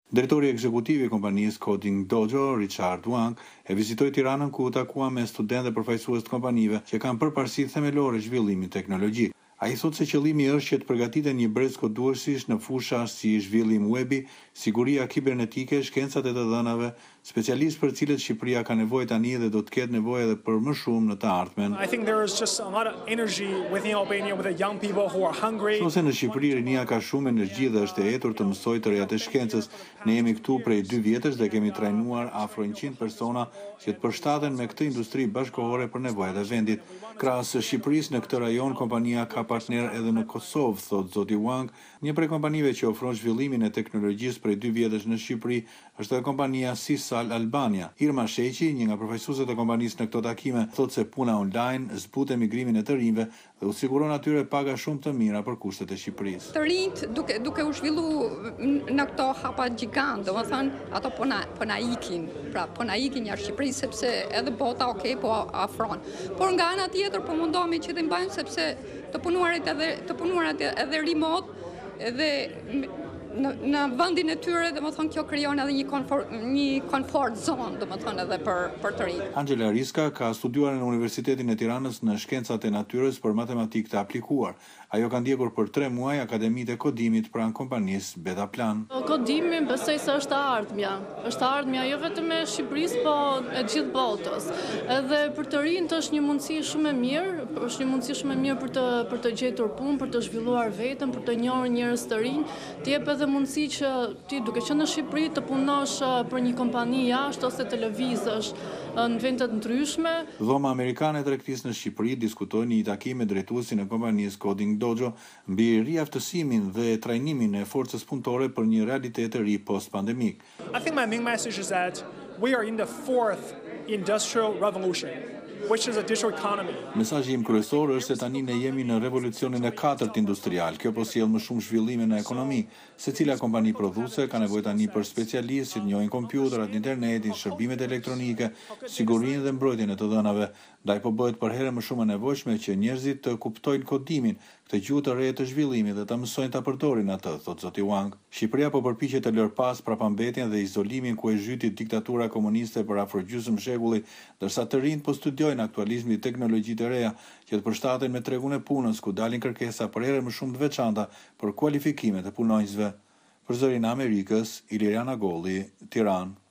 Drejtori ekzekutiv i kompanisë Coding Dojo, Richard Wang, e vizitoi Tiranën ku u takua me studentë dhe përfaqësues të kompanive që kanë përparësi themelore zhvillimit teknologjik. Ai thotë se qëllimi është që të përgatiten një brez koduesish në fusha si zhvillim webi, siguria kibernetike, shkencat e të dhënave, specialistë për cilët Shqipëria ka nevojë tani dhe do të ketë nevojë edhe për më shumë në të ardhmen. I think there is just a lot of energy within Albania with the young people who are hungry. Ose në Shqipëri rinia ka shumë energji dhe është e etur të mësojë të rejat e shkencës. Ne jemi këtu prej 2 vjetësh dhe kemi trajnuar afro 100 persona që të përshtaten me këtë industri bashkëkohore për nevojat e vendit. Krahas së Shqipërisë në këtë rajon kompania ka partner edhe në Kosovë, thot zoti Wang. Një prej kompanive që ofron zhvillimin e teknologjisë prej 2 vjetësh në Shqipëri është edhe kompania Sisal Albania. Irma Sheqi, një nga përfaqësuesit e kompanisë në këto takime, thotë se puna online zbut emigrimin e të rinjve dhe u siguron atyre paga shumë të mira për kushtet e Shqipërisë. Të rinjt duke u zhvillu në këto hapa gjigant, domethënë ato po na ikin, pra po na ikin jashtë Shqipërisë sepse edhe bota po afron. Por nga ana tjetër po mundohemi që të mbajmë sepse të punuarit edhe remote edhe në vendin e tyre, domethënë kjo krijon edhe një comfort zone, domethënë edhe për të rinj. Angela Riska ka studiuar në Universitetin e Tiranës në shkencat e natyrës për matematikë të aplikuar. Ajo ka ndjekur për 3 muaj akademitë e kodimit pranë kompanisë Betaplan. Kodimi besoj se është ardhmja. Është ardhmja jo vetëm e Shqipërisë, po e gjithë botës. Edhe për të rinjt është një mundësi shumë e mirë, është një mundësi shumë e mirë për të gjetur punë, për të zhvilluar veten, për të njohur njerëz të rinj, të jep edhe mundësi që ti duke qenë në Shqipëri të punosh për një kompani jashtë ose të lëvizësh në vende të ndryshme. Dhoma amerikane e tregtisë në Shqipëri diskutoi në një takim me drejtuesin e kompanisë Coding Dojo mbi riaftësimin dhe trajnimin e forcës punëtore për një realitet të ri post-pandemik. I think my main message is that we are in the 4th industrial revolution, which is a digital economy. Mesazhi im kryesor është se tani ne jemi në revolucionin e 4 industrial. Kjo po sjell më shumë zhvillime në ekonomi. Secila kompani prodhuese ka nevojë tani për specialistë që njohin kompjuterat, internetin, shërbimet elektronike, sigurinë dhe mbrojtjen e të dhënave. Ndaj po bëhet për herë më shumë e nevojshme që njerëzit të kuptojnë kodimin, këtë gjuhë të re të zhvillimit dhe të mësojnë ta përdorin atë, thot zoti Wang. Shqipëria po përpiqet të lër pas prapambetjen dhe izolimin ku e zhyti diktatura komuniste për afërgjysmë shekulli, ndërsa të rinjt po studiojnë aktualizmin e teknologjitë të reja që të përshtaten me tregun e punës ku dalin kërkesa për herë më shumë të veçanta për kualifikimet e punonjësve. Për Zërin e Amerikës, Iliriana Golli, Tiranë.